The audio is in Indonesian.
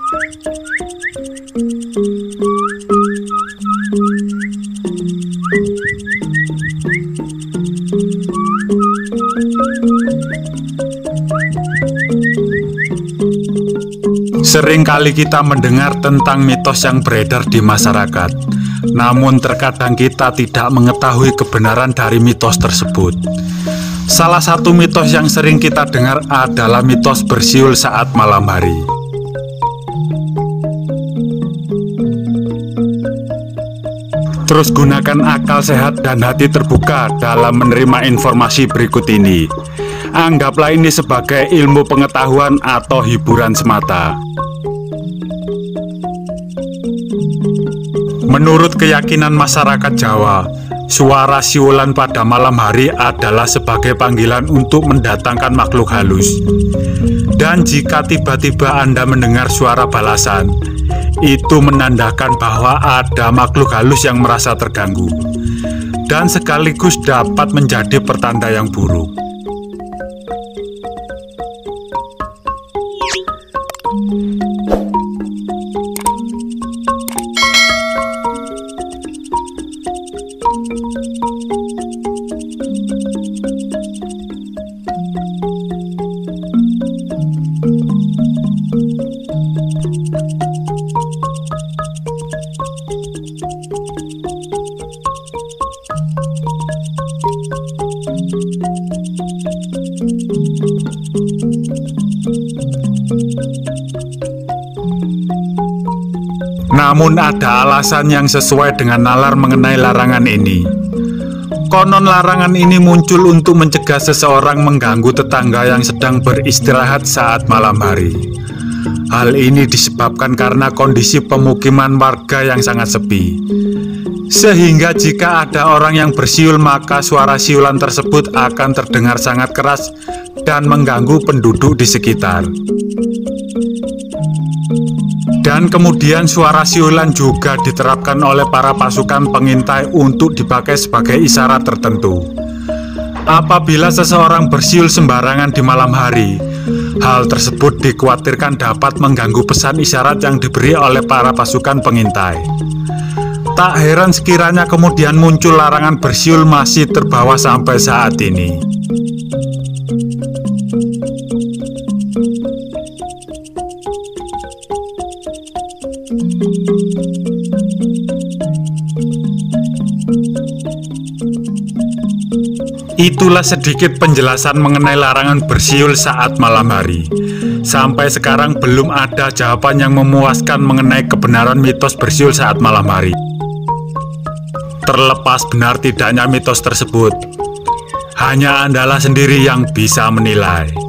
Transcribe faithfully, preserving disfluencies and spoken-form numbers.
Seringkali kita mendengar tentang mitos yang beredar di masyarakat, namun terkadang kita tidak mengetahui kebenaran dari mitos tersebut. Salah satu mitos yang sering kita dengar adalah mitos bersiul saat malam hari. Terus gunakan akal sehat dan hati terbuka dalam menerima informasi berikut ini. Anggaplah ini sebagai ilmu pengetahuan atau hiburan semata. Menurut keyakinan masyarakat Jawa, suara siulan pada malam hari adalah sebagai panggilan untuk mendatangkan makhluk halus. Dan jika tiba-tiba Anda mendengar suara balasan, itu menandakan bahwa ada makhluk halus yang merasa terganggu, dan sekaligus dapat menjadi pertanda yang buruk. Namun ada alasan yang sesuai dengan nalar mengenai larangan ini. Konon larangan ini muncul untuk mencegah seseorang mengganggu tetangga yang sedang beristirahat saat malam hari. Hal ini disebabkan karena kondisi pemukiman warga yang sangat sepi. Sehingga jika ada orang yang bersiul, maka suara siulan tersebut akan terdengar sangat keras dan mengganggu penduduk di sekitar. Dan kemudian suara siulan juga diterapkan oleh para pasukan pengintai untuk dipakai sebagai isyarat tertentu. Apabila seseorang bersiul sembarangan di malam hari, hal tersebut dikhawatirkan dapat mengganggu pesan isyarat yang diberi oleh para pasukan pengintai. Tak heran sekiranya kemudian muncul larangan bersiul masih terbawa sampai saat ini. Itulah sedikit penjelasan mengenai larangan bersiul saat malam hari. Sampai sekarang belum ada jawaban yang memuaskan mengenai kebenaran mitos bersiul saat malam hari. Terlepas benar tidaknya mitos tersebut, hanya Andalah sendiri yang bisa menilai.